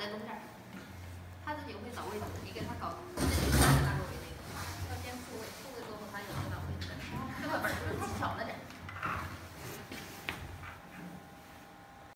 在这儿，他自己会找位置，你给他